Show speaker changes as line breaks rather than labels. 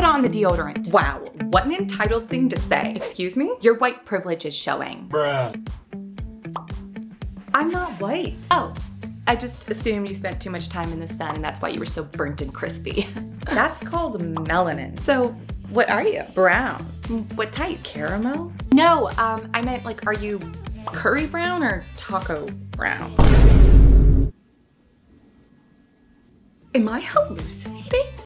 put on the deodorant.
Wow, what an entitled thing to say.
Excuse me?
Your white privilege is showing.
Bruh.
I'm not white.
Oh, I just assumed you spent too much time in the sun and that's why you were so burnt and crispy.
That's called melanin.
So, what are you?
Brown.
What type?
Caramel?
No, I meant like, are you curry brown or taco brown? Am I hallucinating?